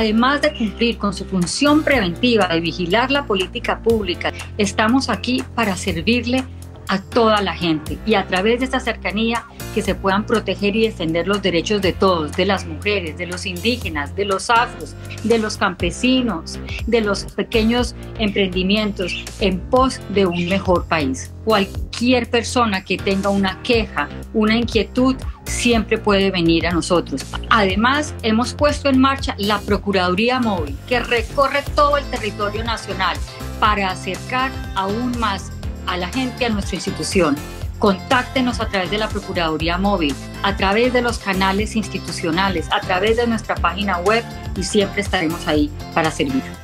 Además de cumplir con su función preventiva de vigilar la política pública, estamos aquí para servirle a toda la gente y a través de esta cercanía que se puedan proteger y defender los derechos de todos, de las mujeres, de los indígenas, de los afros, de los campesinos, de los pequeños emprendimientos en pos de un mejor país. Cualquier persona que tenga una queja, una inquietud, siempre puede venir a nosotros. Además, hemos puesto en marcha la Procuraduría Móvil, que recorre todo el territorio nacional para acercar aún más a la gente a nuestra institución. Contáctenos a través de la Procuraduría Móvil, a través de los canales institucionales, a través de nuestra página web y siempre estaremos ahí para servir.